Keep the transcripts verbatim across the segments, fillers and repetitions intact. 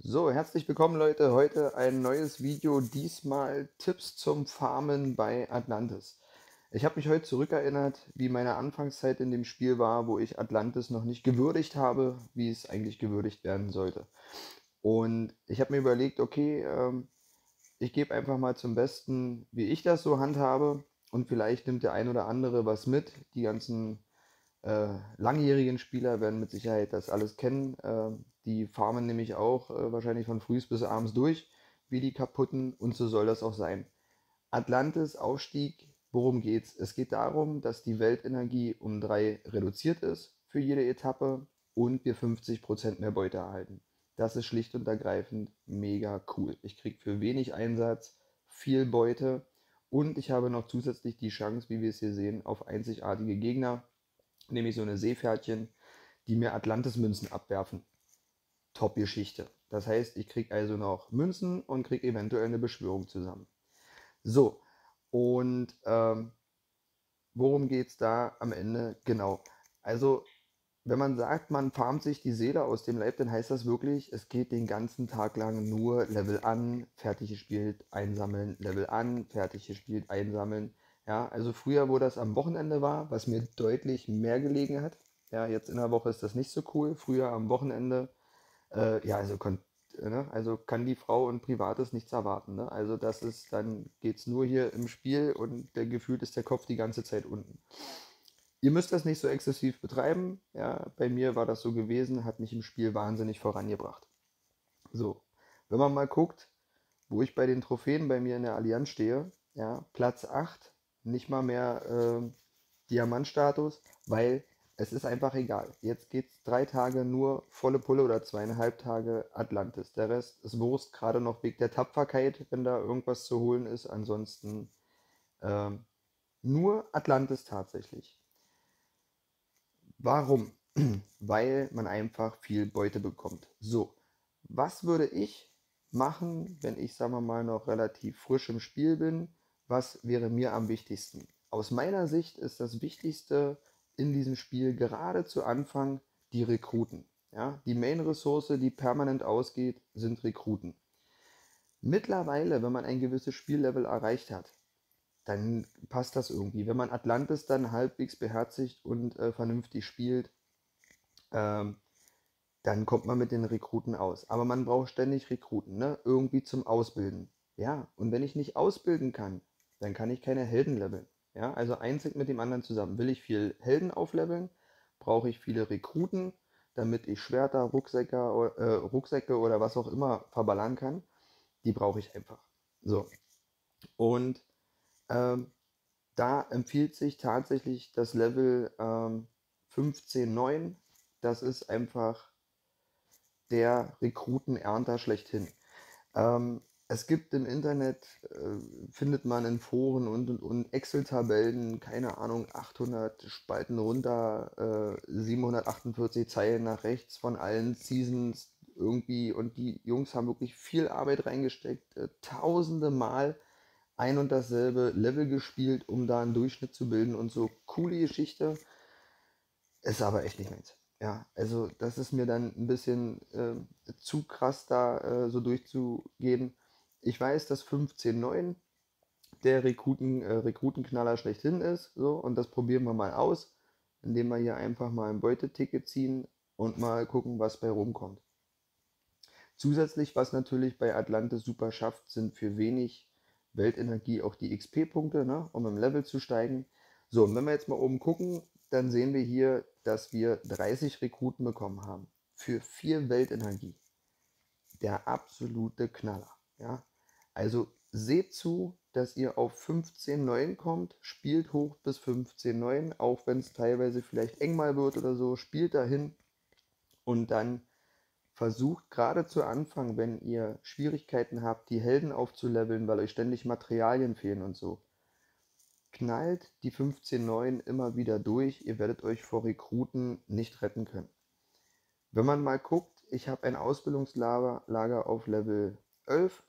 So, herzlich willkommen Leute. Heute ein neues Video, diesmal Tipps zum Farmen bei Atlantis. Ich habe mich heute zurückerinnert, wie meine Anfangszeit in dem Spiel war, wo ich Atlantis noch nicht gewürdigt habe, wie es eigentlich gewürdigt werden sollte. Und ich habe mir überlegt, okay, ähm, ich gebe einfach mal zum Besten, wie ich das so handhabe, und vielleicht nimmt der ein oder andere was mit. Die ganzen äh, langjährigen Spieler werden mit Sicherheit das alles kennen. Äh, die farmen nämlich auch äh, wahrscheinlich von frühs bis abends durch, wie die kaputten, und so soll das auch sein. Atlantis Aufstieg, worum geht's? Es geht darum, dass die Weltenergie um drei reduziert ist für jede Etappe und wir fünfzig Prozent mehr Beute erhalten. Das ist schlicht und ergreifend mega cool. Ich kriege für wenig Einsatz viel Beute und ich habe noch zusätzlich die Chance, wie wir es hier sehen, auf einzigartige Gegner, nämlich so eine Seepferdchen, die mir Atlantis-Münzen abwerfen. Top-Geschichte. Das heißt, ich kriege also noch Münzen und kriege eventuell eine Beschwörung zusammen. So, und ähm, worum geht es da am Ende? Genau. Also, wenn man sagt, man farmt sich die Seele aus dem Leib, dann heißt das wirklich, es geht den ganzen Tag lang nur Level an, fertig gespielt, einsammeln, Level an, fertig gespielt, einsammeln. Ja, also früher, wo das am Wochenende war, was mir deutlich mehr gelegen hat. Ja, jetzt in der Woche ist das nicht so cool. Früher am Wochenende, äh, ja, also, kon ne, also kann die Frau und Privates nichts erwarten. Ne? Also das ist, dann geht es nur hier im Spiel und der, gefühlt ist der Kopf die ganze Zeit unten. Ihr müsst das nicht so exzessiv betreiben. Ja, bei mir war das so gewesen, hat mich im Spiel wahnsinnig vorangebracht. So, wenn man mal guckt, wo ich bei den Trophäen bei mir in der Allianz stehe, ja, Platz acht, nicht mal mehr äh, Diamantstatus, weil es ist einfach egal. Jetzt geht es drei Tage nur volle Pulle oder zweieinhalb Tage Atlantis. Der Rest ist Wurst, gerade noch wegen der Tapferkeit, wenn da irgendwas zu holen ist. Ansonsten ähm, nur Atlantis tatsächlich. Warum? Weil man einfach viel Beute bekommt. So, was würde ich machen, wenn ich, sagen wir mal, noch relativ frisch im Spiel bin? Was wäre mir am wichtigsten? Aus meiner Sicht ist das Wichtigste in diesem Spiel gerade zu Anfang die Rekruten. Ja, die Main-Ressource, die permanent ausgeht, sind Rekruten. Mittlerweile, wenn man ein gewisses Spiellevel erreicht hat, dann passt das irgendwie. Wenn man Atlantis dann halbwegs beherzigt und äh, vernünftig spielt, ähm, dann kommt man mit den Rekruten aus. Aber man braucht ständig Rekruten, ne? Irgendwie zum Ausbilden. Ja, und wenn ich nicht ausbilden kann, dann kann ich keine Helden leveln. Ja, also eins hängt mit dem anderen zusammen. Will ich viel Helden aufleveln, brauche ich viele Rekruten, damit ich Schwerter, Rucksäcke, äh, Rucksäcke oder was auch immer verballern kann. Die brauche ich einfach. So. Und ähm, da empfiehlt sich tatsächlich das Level ähm, fünfzehn neun. Das ist einfach der Rekrutenernter schlechthin. Ähm, es gibt im Internet, äh, findet man in Foren und, und, und Excel-Tabellen, keine Ahnung, achthundert Spalten runter, äh, siebenhundertachtundvierzig Zeilen nach rechts von allen Seasons irgendwie. Und die Jungs haben wirklich viel Arbeit reingesteckt, äh, tausende Mal ein und dasselbe Level gespielt, um da einen Durchschnitt zu bilden und so. Coole Geschichte, ist aber echt nicht meins. Ja, also das ist mir dann ein bisschen äh, zu krass, da äh, so durchzugehen. Ich weiß, dass fünfzehn neun der Rekruten, äh, Rekrutenknaller schlechthin ist, so, und das probieren wir mal aus, indem wir hier einfach mal ein Beuteticket ziehen und mal gucken, was bei rumkommt. Zusätzlich, was natürlich bei Atlantis super schafft, sind für wenig Weltenergie auch die X P-Punkte, ne, um im Level zu steigen. So, und wenn wir jetzt mal oben gucken, dann sehen wir hier, dass wir dreißig Rekruten bekommen haben. Für vier Weltenergie. Der absolute Knaller. Ja? Also seht zu, dass ihr auf fünfzehn neun kommt, spielt hoch bis fünfzehn neun, auch wenn es teilweise vielleicht eng mal wird oder so, spielt dahin und dann versucht gerade zu Anfang, wenn ihr Schwierigkeiten habt, die Helden aufzuleveln, weil euch ständig Materialien fehlen und so, knallt die fünfzehn neun immer wieder durch, ihr werdet euch vor Rekruten nicht retten können. Wenn man mal guckt, ich habe ein Ausbildungslager Lager auf Level elf.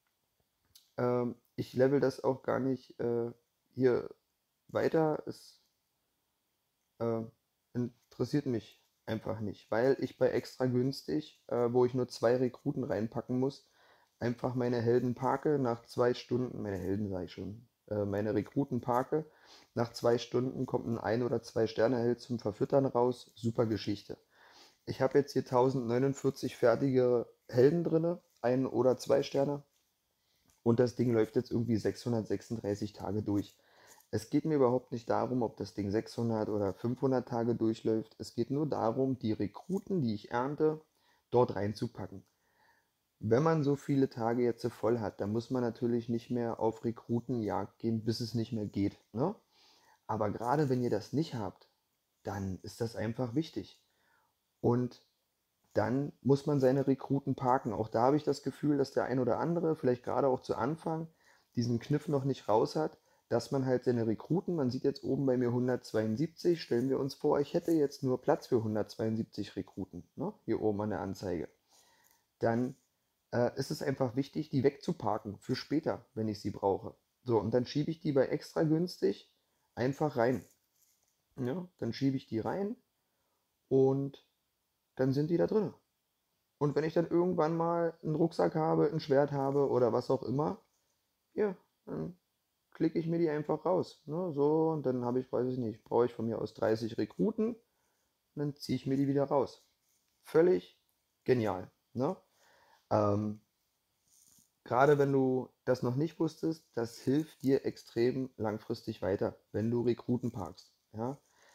Ähm, ich level das auch gar nicht äh, hier weiter. Es äh, interessiert mich Einfach nicht, weil ich bei extra günstig, äh, wo ich nur zwei Rekruten reinpacken muss, einfach meine Helden parke, nach zwei Stunden, meine Helden sage ich schon, äh, meine Rekruten parke, nach zwei Stunden kommt ein ein oder zwei Sterne-Held zum Verfüttern raus, super Geschichte. Ich habe jetzt hier tausendneunundvierzig fertige Helden drinne, ein oder zwei Sterne, und das Ding läuft jetzt irgendwie sechshundertsechsunddreißig Tage durch. Es geht mir überhaupt nicht darum, ob das Ding sechshundert oder fünfhundert Tage durchläuft. Es geht nur darum, die Rekruten, die ich ernte, dort reinzupacken. Wenn man so viele Tage jetzt so voll hat, dann muss man natürlich nicht mehr auf Rekrutenjagd gehen, bis es nicht mehr geht. Ne? Aber gerade wenn ihr das nicht habt, dann ist das einfach wichtig. Und dann muss man seine Rekruten parken. Auch da habe ich das Gefühl, dass der ein oder andere, vielleicht gerade auch zu Anfang, diesen Kniff noch nicht raus hat, dass man halt seine Rekruten, man sieht jetzt oben bei mir hundertzweiundsiebzig, stellen wir uns vor, ich hätte jetzt nur Platz für hundertzweiundsiebzig Rekruten, ne? Hier oben an der Anzeige. Dann äh, ist es einfach wichtig, die wegzuparken für später, wenn ich sie brauche. So, und dann schiebe ich die bei extra günstig einfach rein. Ja, dann schiebe ich die rein und dann sind die da drin. Und wenn ich dann irgendwann mal einen Rucksack habe, ein Schwert habe oder was auch immer, ja, dann klicke ich mir die einfach raus. Ne? So, und dann habe ich, weiß ich nicht, brauche ich von mir aus dreißig Rekruten und dann ziehe ich mir die wieder raus. Völlig genial. Ne? Ähm, Gerade wenn du das noch nicht wusstest, das hilft dir extrem langfristig weiter, wenn du Rekruten parkst. Ja?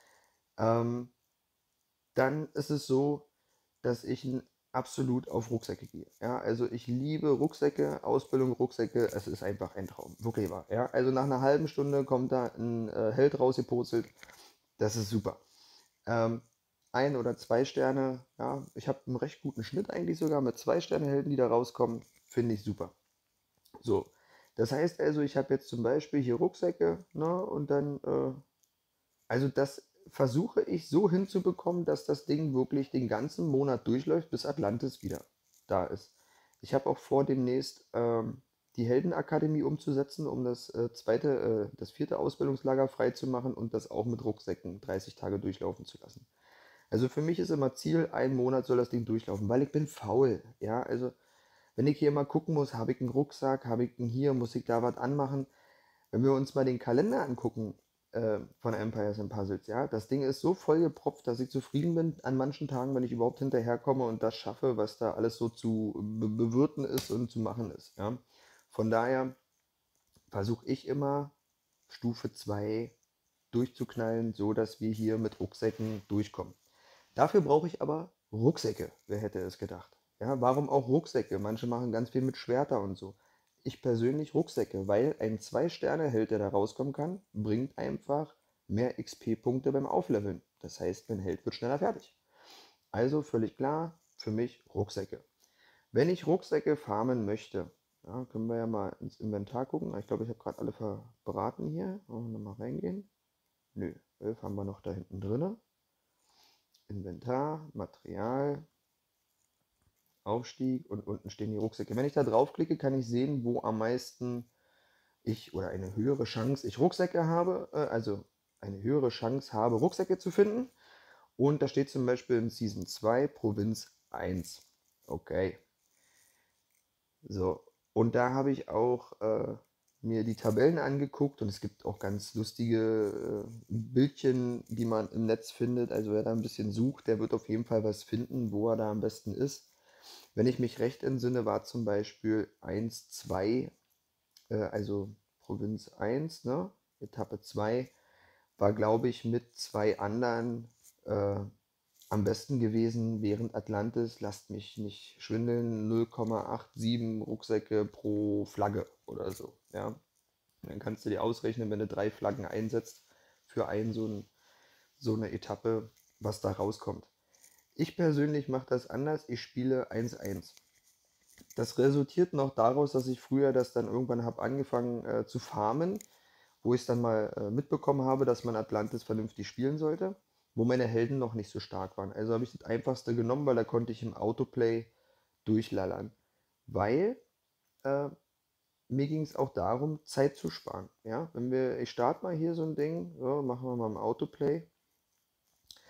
Ähm, Dann ist es so, dass ich n- absolut auf Rucksäcke gehe. Ja, also ich liebe Rucksäcke, Ausbildung, Rucksäcke, es ist einfach ein Traum, wirklich wahr. Ja, also nach einer halben Stunde kommt da ein äh, Held rausgepurzelt, das ist super. Ähm, ein oder zwei Sterne, ja, ich habe einen recht guten Schnitt eigentlich sogar mit zwei Sterne Helden, die da rauskommen, finde ich super. So, das heißt also, ich habe jetzt zum Beispiel hier Rucksäcke, ne, und dann äh, also das versuche ich so hinzubekommen, dass das Ding wirklich den ganzen Monat durchläuft, bis Atlantis wieder da ist. Ich habe auch vor, demnächst ähm, die Heldenakademie umzusetzen, um das äh, zweite, äh, das vierte Ausbildungslager freizumachen und das auch mit Rucksäcken dreißig Tage durchlaufen zu lassen. Also für mich ist immer Ziel, einen Monat soll das Ding durchlaufen, weil ich bin faul. Ja, also wenn ich hier mal gucken muss, habe ich einen Rucksack, habe ich einen hier, muss ich da was anmachen. Wenn wir uns mal den Kalender angucken äh, von Empires and Puzzles, ja, das Ding ist so vollgepropft, dass ich zufrieden bin an manchen Tagen, wenn ich überhaupt hinterherkomme und das schaffe, was da alles so zu be bewirten ist und zu machen ist. Ja. Von daher versuche ich immer Stufe zwei durchzuknallen, so dass wir hier mit Rucksäcken durchkommen. Dafür brauche ich aber Rucksäcke. Wer hätte es gedacht? Ja, warum auch Rucksäcke? Manche machen ganz viel mit Schwerter und so. Ich persönlich Rucksäcke, weil ein zwei Sterne Held, der da rauskommen kann, bringt einfach mehr X P-Punkte beim Aufleveln. Das heißt, mein Held wird schneller fertig. Also völlig klar, für mich Rucksäcke. Wenn ich Rucksäcke farmen möchte, ja, können wir ja mal ins Inventar gucken. Ich glaube, ich habe gerade alle verbraten hier. Wollen wir mal reingehen? Nö, elf haben wir noch da hinten drin. Inventar, Material, Aufstieg und unten stehen die Rucksäcke. Wenn ich da draufklicke, kann ich sehen, wo am meisten ich oder eine höhere Chance ich Rucksäcke habe, äh, also eine höhere Chance habe, Rucksäcke zu finden. Und da steht zum Beispiel in Season zwei Provinz eins. Okay. So. Und da habe ich auch äh, mir die Tabellen angeguckt und es gibt auch ganz lustige äh, Bildchen, die man im Netz findet. Also wer da ein bisschen sucht, der wird auf jeden Fall was finden, wo er da am besten ist. Wenn ich mich recht entsinne, war zum Beispiel eins, zwei, äh, also Provinz eins, ne? Etappe zwei, war, glaube ich, mit zwei anderen äh, am besten gewesen, während Atlantis, lasst mich nicht schwindeln, null Komma siebenundachtzig Rucksäcke pro Flagge oder so. Ja? Dann kannst du dir ausrechnen, wenn du drei Flaggen einsetzt für einen so, ein, so eine Etappe, was da rauskommt. Ich persönlich mache das anders, ich spiele eins eins. Das resultiert noch daraus, dass ich früher das dann irgendwann habe angefangen äh, zu farmen, wo ich es dann mal äh, mitbekommen habe, dass man Atlantis vernünftig spielen sollte, wo meine Helden noch nicht so stark waren. Also habe ich das einfachste genommen, weil da konnte ich im Autoplay durchlallern. Weil äh, mir ging es auch darum, Zeit zu sparen. Ja? Wenn wir, ich starte mal hier so ein Ding, so, machen wir mal im Autoplay.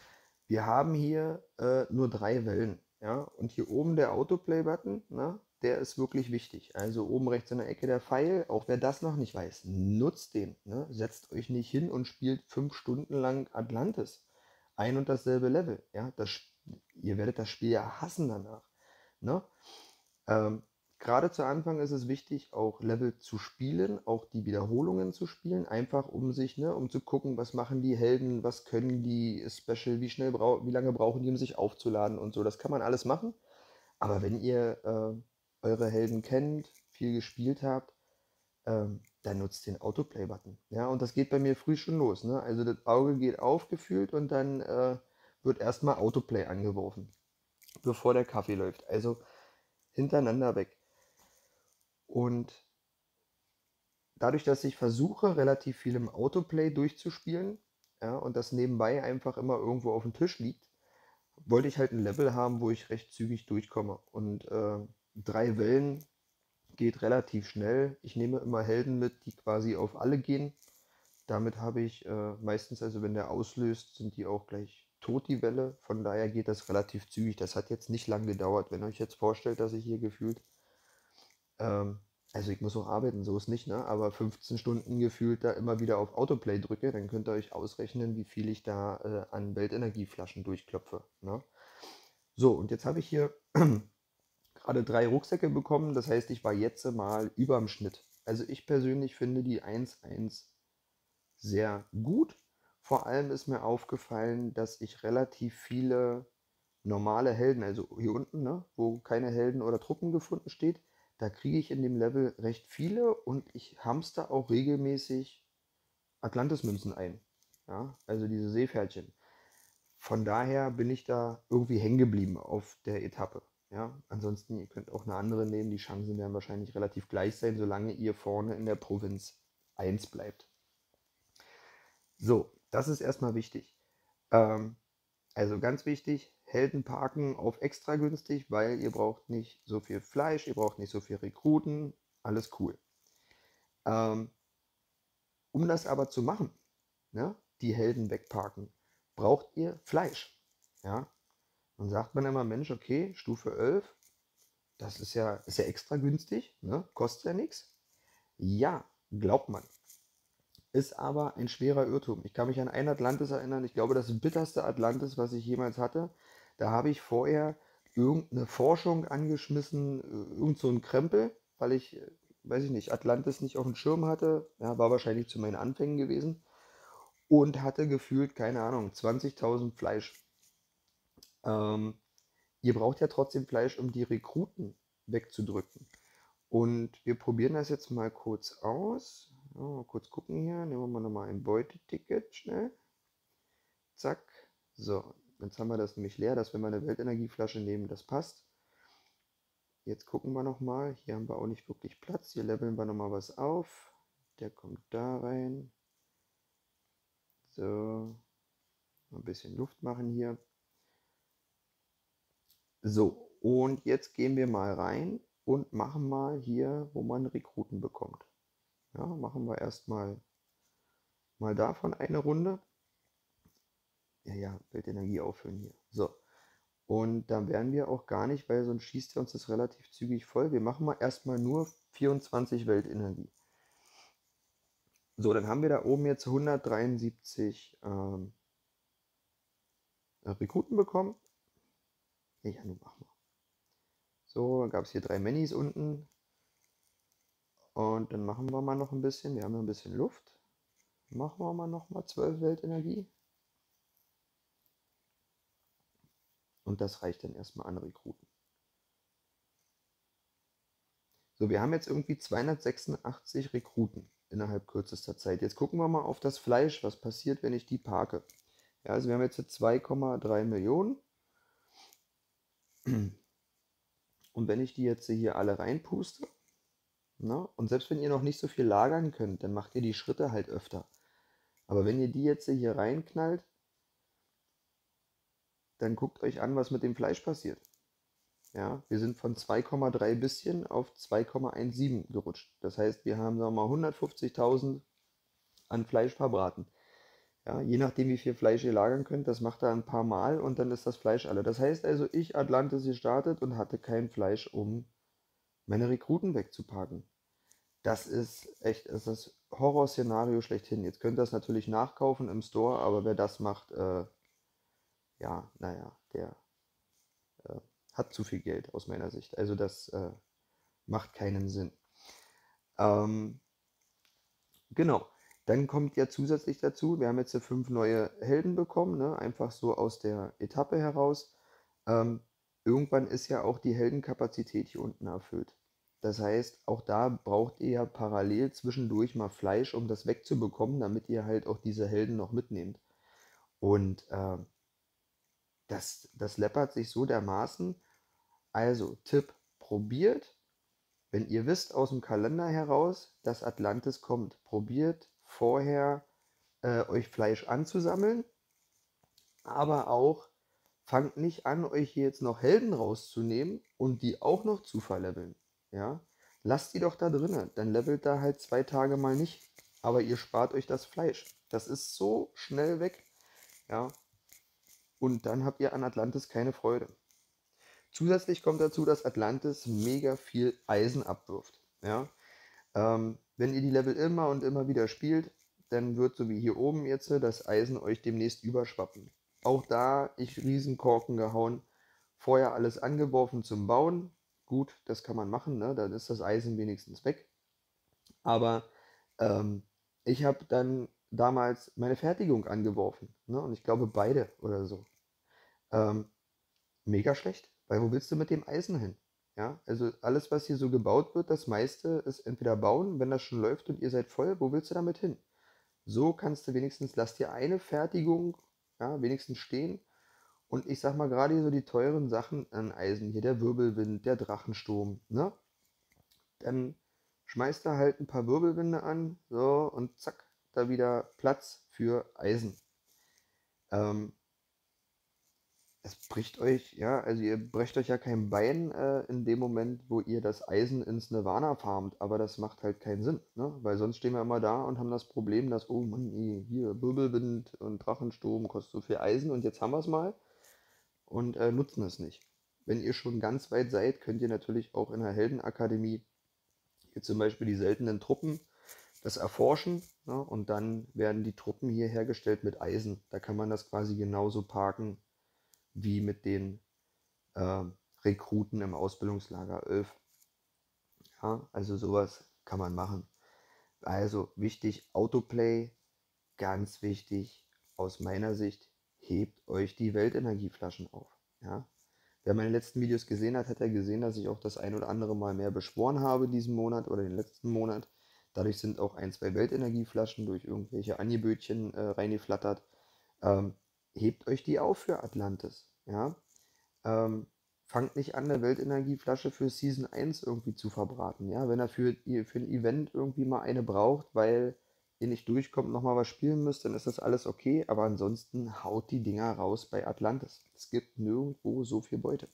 Wir haben hier äh, nur drei Wellen, ja, und hier oben der Autoplay-Button, ne, der ist wirklich wichtig. Also oben rechts in der Ecke der Pfeil, auch wer das noch nicht weiß, nutzt den, ne? Setzt euch nicht hin und spielt fünf Stunden lang Atlantis. Ein und dasselbe Level, ja, das, ihr werdet das Spiel ja hassen danach, ne? Ähm, Gerade zu Anfang ist es wichtig, auch Level zu spielen, auch die Wiederholungen zu spielen, einfach um sich, ne, um zu gucken, was machen die Helden, was können die Special, wie schnell brau wie lange brauchen die, um sich aufzuladen und so. Das kann man alles machen. Aber wenn ihr äh, eure Helden kennt, viel gespielt habt, ähm, dann nutzt den Autoplay-Button. Ja, und das geht bei mir früh schon los. Ne? Also das Auge geht auf gefühlt und dann äh, wird erstmal Autoplay angeworfen, bevor der Kaffee läuft. Also hintereinander weg. Und dadurch, dass ich versuche, relativ viel im Autoplay durchzuspielen, ja, und das nebenbei einfach immer irgendwo auf dem Tisch liegt, wollte ich halt ein Level haben, wo ich recht zügig durchkomme. Und äh, drei Wellen geht relativ schnell. Ich nehme immer Helden mit, die quasi auf alle gehen. Damit habe ich äh, meistens, also wenn der auslöst, sind die auch gleich tot, die Welle. Von daher geht das relativ zügig. Das hat jetzt nicht lang gedauert. Wenn ihr euch jetzt vorstellt, dass ich hier gefühlt ähm, also ich muss auch arbeiten, so ist nicht, ne? Aber fünfzehn Stunden gefühlt da immer wieder auf Autoplay drücke, dann könnt ihr euch ausrechnen, wie viel ich da äh, an Weltenergieflaschen durchklopfe, ne? So, und jetzt habe ich hier gerade drei Rucksäcke bekommen, das heißt, ich war jetzt mal überm Schnitt. Also ich persönlich finde die eins eins sehr gut. Vor allem ist mir aufgefallen, dass ich relativ viele normale Helden, also hier unten, ne, wo keine Helden oder Truppen gefunden steht, da kriege ich in dem Level recht viele und ich hamster auch regelmäßig Atlantis-Münzen ein. Ja, also diese Seepferdchen. Von daher bin ich da irgendwie hängen geblieben auf der Etappe. Ja, ansonsten, ihr könnt auch eine andere nehmen. Die Chancen werden wahrscheinlich relativ gleich sein, solange ihr vorne in der Provinz eins bleibt. So, das ist erstmal wichtig. Ähm, also ganz wichtig, Helden parken auf extra günstig, weil ihr braucht nicht so viel Fleisch, ihr braucht nicht so viel Rekruten, alles cool. Ähm, um das aber zu machen, ne, die Helden wegparken, braucht ihr Fleisch. Ja? Dann sagt man immer, Mensch, okay, Stufe elf, das ist ja, ist ja extra günstig, ne? Kostet ja nichts. Ja, glaubt man. Ist aber ein schwerer Irrtum. Ich kann mich an ein Atlantis erinnern, ich glaube, das bitterste Atlantis, was ich jemals hatte. Da habe ich vorher irgendeine Forschung angeschmissen, äh, irgend so ein Krempel, weil ich, äh, weiß ich nicht, Atlantis nicht auf dem Schirm hatte. Ja, war wahrscheinlich zu meinen Anfängen gewesen. Und hatte gefühlt, keine Ahnung, zwanzigtausend Fleisch. Ähm, Ihr braucht ja trotzdem Fleisch, um die Rekruten wegzudrücken. Und wir probieren das jetzt mal kurz aus. Ja, mal kurz gucken hier. Nehmen wir mal nochmal ein Beuteticket schnell. Zack. So, jetzt haben wir das nämlich leer, dass wenn wir eine Weltenergieflasche nehmen, das passt. Jetzt gucken wir nochmal. Hier haben wir auch nicht wirklich Platz. Hier leveln wir nochmal was auf. Der kommt da rein. So, ein bisschen Luft machen hier. So, und jetzt gehen wir mal rein und machen mal hier, wo man Rekruten bekommt. Ja, machen wir erstmal mal davon eine Runde. Ja, ja, Weltenergie auffüllen hier. So, und dann werden wir auch gar nicht, weil sonst schießt er uns das relativ zügig voll. Wir machen mal erstmal nur vierundzwanzig Weltenergie. So, dann haben wir da oben jetzt hundertdreiundsiebzig ähm, Rekruten bekommen. Ja, nun machen wir. So, dann gab es hier drei Minis unten. Und dann machen wir mal noch ein bisschen. Wir haben ja ein bisschen Luft. Machen wir mal noch mal zwölf Weltenergie. Und das reicht dann erstmal an Rekruten. So, wir haben jetzt irgendwie zweihundertsechsundachtzig Rekruten innerhalb kürzester Zeit. Jetzt gucken wir mal auf das Fleisch, was passiert, wenn ich die parke. Ja, also wir haben jetzt zwei Komma drei Millionen. Und wenn ich die jetzt hier alle reinpuste, na, und selbst wenn ihr noch nicht so viel lagern könnt, dann macht ihr die Schritte halt öfter. Aber wenn ihr die jetzt hier reinknallt, dann guckt euch an, was mit dem Fleisch passiert. Ja, wir sind von zwei Komma drei bisschen auf zwei Komma siebzehn gerutscht. Das heißt, wir haben sagen wir mal hundertfünfzigtausend an Fleisch verbraten. Ja, je nachdem, wie viel Fleisch ihr lagern könnt, das macht er ein paar Mal und dann ist das Fleisch alle. Das heißt also, ich Atlantis gestartet und hatte kein Fleisch, um meine Rekruten wegzupacken. Das ist echt, das ist das Horrorszenario schlechthin. Jetzt könnt ihr das natürlich nachkaufen im Store, aber wer das macht, äh, ja, naja, der äh, hat zu viel Geld aus meiner Sicht. Also das äh, macht keinen Sinn. Ähm, genau. Dann kommt ja zusätzlich dazu, wir haben jetzt ja fünf neue Helden bekommen, ne? Einfach so aus der Etappe heraus. Ähm, irgendwann ist ja auch die Heldenkapazität hier unten erfüllt. Das heißt, auch da braucht ihr ja parallel zwischendurch mal Fleisch, um das wegzubekommen, damit ihr halt auch diese Helden noch mitnehmt. Und äh, das, das läppert sich so dermaßen. Also, Tipp, probiert, wenn ihr wisst aus dem Kalender heraus, dass Atlantis kommt, probiert vorher äh, euch Fleisch anzusammeln, aber auch fangt nicht an, euch hier jetzt noch Helden rauszunehmen und die auch noch zu verleveln. Ja? Lasst die doch da drinnen, dann levelt da halt zwei Tage mal nicht, aber ihr spart euch das Fleisch. Das ist so schnell weg, ja, und dann habt ihr an Atlantis keine Freude. Zusätzlich kommt dazu, dass Atlantis mega viel Eisen abwirft. Ja? Ähm, wenn ihr die Level immer und immer wieder spielt, dann wird so wie hier oben jetzt das Eisen euch demnächst überschwappen. Auch da ich Riesenkorken gehauen, vorher alles angeworfen zum Bauen. Gut, das kann man machen, ne? Dann ist das Eisen wenigstens weg. Aber ähm, ich habe dann damals meine Fertigung angeworfen, ne? Und ich glaube beide oder so. Ähm, Mega schlecht, weil wo willst du mit dem Eisen hin? Ja, also alles, was hier so gebaut wird, das meiste ist entweder bauen, wenn das schon läuft und ihr seid voll, wo willst du damit hin? So kannst du wenigstens, lass dir eine Fertigung, ja, wenigstens stehen. Und ich sag mal, gerade hier so die teuren Sachen an Eisen, hier der Wirbelwind, der Drachensturm, ne? Dann schmeißt du halt ein paar Wirbelwinde an, so, und zack, da wieder Platz für Eisen. Ähm, Es bricht euch, ja, also ihr brecht euch ja kein Bein äh, in dem Moment, wo ihr das Eisen ins Nirvana farmt, aber das macht halt keinen Sinn, ne? Weil sonst stehen wir immer da und haben das Problem, dass, oh Mann, ey, hier Wirbelwind und Drachensturm kostet so viel Eisen und jetzt haben wir es mal und äh, nutzen es nicht. Wenn ihr schon ganz weit seid, könnt ihr natürlich auch in der Heldenakademie hier zum Beispiel die seltenen Truppen das erforschen, ne? Und dann werden die Truppen hier hergestellt mit Eisen. Da kann man das quasi genauso parken wie mit den äh, Rekruten im Ausbildungslager elf. Ja, also sowas kann man machen. Also wichtig, Autoplay, ganz wichtig, aus meiner Sicht, hebt euch die Weltenergieflaschen auf. Ja? Wer meine letzten Videos gesehen hat, hat ja gesehen, dass ich auch das ein oder andere Mal mehr beschworen habe diesen Monat oder den letzten Monat. Dadurch sind auch ein, zwei Weltenergieflaschen durch irgendwelche Angebötchen äh, reingeflattert. Ähm, Hebt euch die auf für Atlantis. Ja? Ähm, Fangt nicht an, eine Weltenergieflasche für Season eins irgendwie zu verbraten. Ja? Wenn er für, ihr- für ein Event irgendwie mal eine braucht, weil ihr nicht durchkommt, nochmal was spielen müsst, dann ist das alles okay. Aber ansonsten haut die Dinger raus bei Atlantis. Es gibt nirgendwo so viel Beute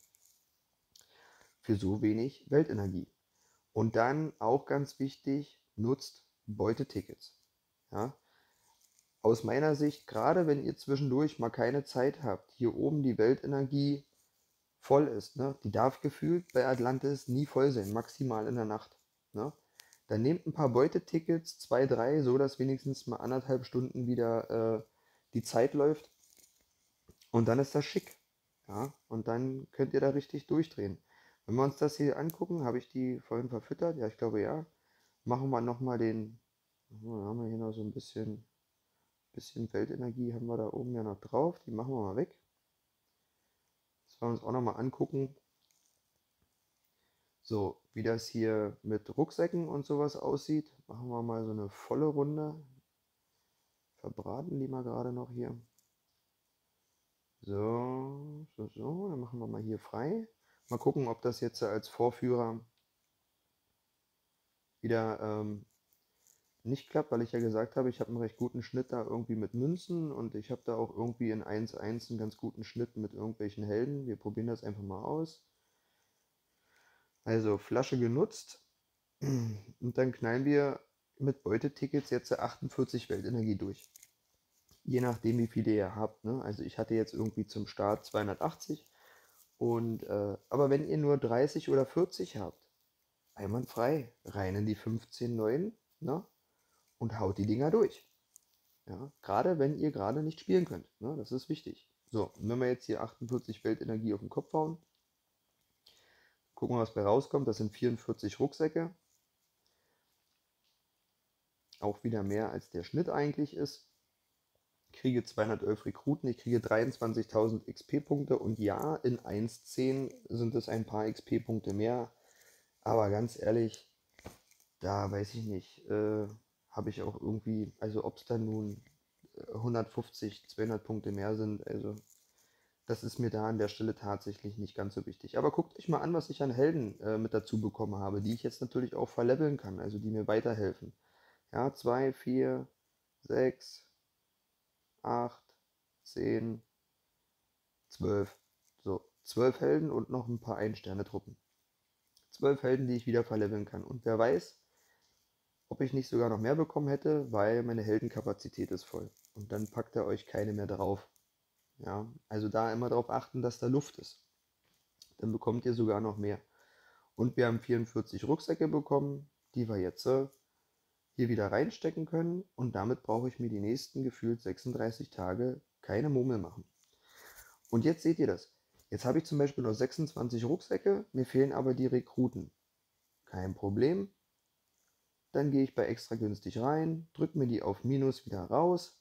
für so wenig Weltenergie. Und dann auch ganz wichtig, nutzt Beutetickets. Ja? Aus meiner Sicht, gerade wenn ihr zwischendurch mal keine Zeit habt, hier oben die Weltenergie voll ist, ne? Die darf gefühlt bei Atlantis nie voll sein, maximal in der Nacht. Ne? Dann nehmt ein paar Beutetickets, zwei, drei, so dass wenigstens mal anderthalb Stunden wieder äh, die Zeit läuft. Und dann ist das schick. Ja? Und dann könnt ihr da richtig durchdrehen. Wenn wir uns das hier angucken, habe ich die vorhin verfüttert? Ja, ich glaube ja. Machen wir nochmal den, dann haben wir hier noch so ein bisschen, bisschen Weltenergie haben wir da oben ja noch drauf. Die machen wir mal weg. Das wollen wir uns auch nochmal angucken. So, wie das hier mit Rucksäcken und sowas aussieht, machen wir mal so eine volle Runde. Verbraten die mal gerade noch hier. So, so, so, dann machen wir mal hier frei. Mal gucken, ob das jetzt als Vorführer wieder ähm, nicht klappt, weil ich ja gesagt habe, ich habe einen recht guten Schnitt da irgendwie mit Münzen und ich habe da auch irgendwie in eins eins einen ganz guten Schnitt mit irgendwelchen Helden. Wir probieren das einfach mal aus. Also Flasche genutzt und dann knallen wir mit Beutetickets jetzt achtundvierzig Weltenergie durch. je nachdem, wie viele ihr habt. Ne? Also ich hatte jetzt irgendwie zum Start zweihundertachtzig. Und, äh, aber wenn ihr nur dreißig oder vierzig habt, einwandfrei, rein in die fünfzehn neuen, ne? Und haut die Dinger durch. Ja? Gerade wenn ihr gerade nicht spielen könnt. Ne? Das ist wichtig. So, und wenn wir jetzt hier achtundvierzig Weltenergie auf den Kopf hauen, gucken wir, was bei rauskommt. Das sind vierundvierzig Rucksäcke. Auch wieder mehr als der Schnitt eigentlich ist. Ich kriege zweihundertelf Rekruten, ich kriege dreiundzwanzigtausend X P-Punkte und ja, in eins Punkt zehn sind es ein paar X P-Punkte mehr. Aber ganz ehrlich, da weiß ich nicht, äh, habe ich auch irgendwie, also ob es dann nun hundertfünfzig, zweihundert Punkte mehr sind, also das ist mir da an der Stelle tatsächlich nicht ganz so wichtig. Aber guckt euch mal an, was ich an Helden äh, mit dazu bekommen habe, die ich jetzt natürlich auch verleveln kann, also die mir weiterhelfen. Ja, zwei, vier, sechs, acht, zehn, zwölf. So, zwölf Helden und noch ein paar Ein-Sterne-Truppen. zwölf Helden, die ich wieder verleveln kann. Und wer weiß, ob ich nicht sogar noch mehr bekommen hätte, weil meine Heldenkapazität ist voll. Und dann packt er euch keine mehr drauf. Ja, also da immer darauf achten, dass da Luft ist. Dann bekommt ihr sogar noch mehr. Und wir haben vierundvierzig Rucksäcke bekommen, die wir jetzt äh, hier wieder reinstecken können. Und damit brauche ich mir die nächsten gefühlt sechsunddreißig Tage keine Mummel machen. Und jetzt seht ihr das. Jetzt habe ich zum Beispiel noch sechsundzwanzig Rucksäcke, mir fehlen aber die Rekruten. Kein Problem. Dann gehe ich bei extra günstig rein, drücke mir die auf Minus wieder raus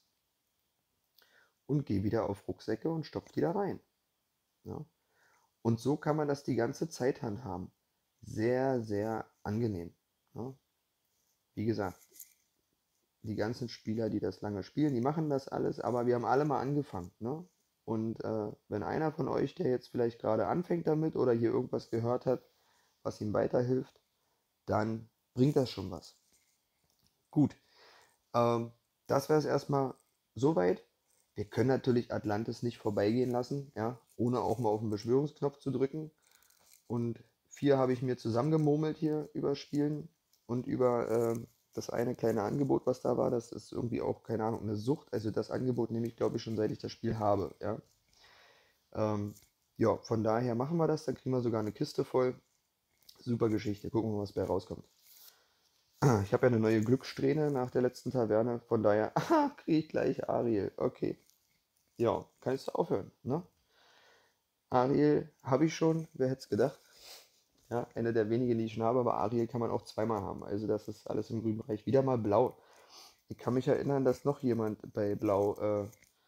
und gehe wieder auf Rucksäcke und stopfe die da rein. Ja. Und so kann man das die ganze Zeit handhaben. Sehr, sehr angenehm. Ja. Wie gesagt, die ganzen Spieler, die das lange spielen, die machen das alles, aber wir haben alle mal angefangen. Ne? Und äh, wenn einer von euch, der jetzt vielleicht gerade anfängt damit oder hier irgendwas gehört hat, was ihm weiterhilft, dann bringt das schon was. Gut, ähm, das wäre es erstmal soweit. Wir können natürlich Atlantis nicht vorbeigehen lassen, ja, ohne auch mal auf den Beschwörungsknopf zu drücken. Und vier habe ich mir zusammengemurmelt hier über Spielen und über äh, das eine kleine Angebot, was da war. Das ist irgendwie auch, keine Ahnung, eine Sucht. Also das Angebot nehme ich, glaube ich, schon seit ich das Spiel habe. Ja, ähm, ja, von daher machen wir das. Dann kriegen wir sogar eine Kiste voll. Super Geschichte. Gucken wir mal, was bei rauskommt. Ich habe ja eine neue Glückssträhne nach der letzten Taverne. Von daher, aha, kriege ich gleich Ariel. Okay. Ja, kannst du aufhören, ne? Ariel habe ich schon. Wer hätte es gedacht? Ja, eine der wenigen, die ich schon habe, aber Ariel kann man auch zweimal haben. Also das ist alles im grünen Bereich. Wieder mal blau. Ich kann mich erinnern, dass noch jemand bei Blau äh,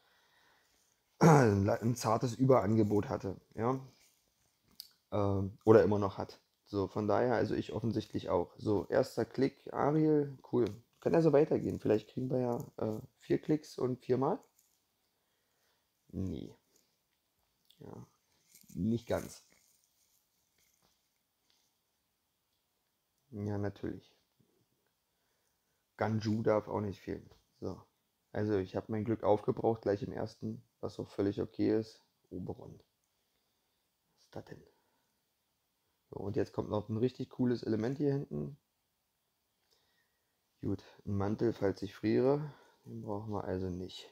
ein, ein zartes Überangebot hatte. Ja? Ähm, oder immer noch hat. So, von daher, also ich offensichtlich auch. So, erster Klick, Ariel, cool. Kann ja so weitergehen. Vielleicht kriegen wir ja äh, vier Klicks und viermal. Nee. Ja, nicht ganz. Ja, natürlich. Ganju darf auch nicht fehlen. So. Also ich habe mein Glück aufgebraucht gleich im ersten, was auch völlig okay ist. Oberon. Was ist das denn? So, und jetzt kommt noch ein richtig cooles Element hier hinten. Gut, ein Mantel, falls ich friere. Den brauchen wir also nicht.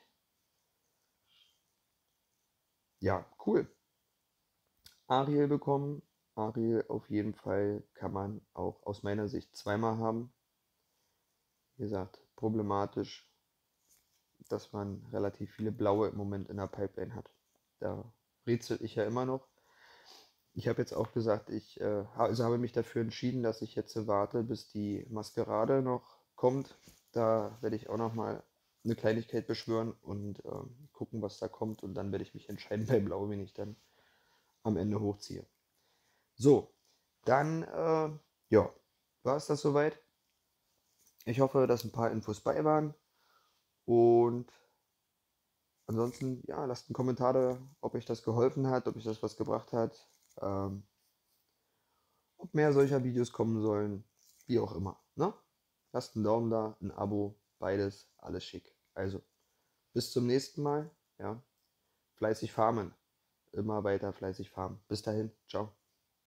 Ja, cool. Ariel bekommen. Ariel auf jeden Fall kann man auch aus meiner Sicht zweimal haben. Wie gesagt, problematisch, dass man relativ viele blaue im Moment in der Pipeline hat. Da rätsel ich ja immer noch. Ich habe jetzt auch gesagt, ich äh, also habe mich dafür entschieden, dass ich jetzt warte, bis die Maskerade noch kommt. Da werde ich auch noch mal eine Kleinigkeit beschwören und ähm, gucken, was da kommt. Und dann werde ich mich entscheiden bei Blau, wen ich dann am Ende hochziehe. So, dann äh, ja, war es das soweit. Ich hoffe, dass ein paar Infos bei waren. Und ansonsten, ja, lasst einen Kommentar da, ob euch das geholfen hat, ob euch das was gebracht hat. Ähm, ob mehr solcher Videos kommen sollen, wie auch immer. Ne? Lasst einen Daumen da, ein Abo, beides, alles schick. Also, bis zum nächsten Mal. Ja, fleißig farmen. Immer weiter fleißig farmen. Bis dahin, ciao.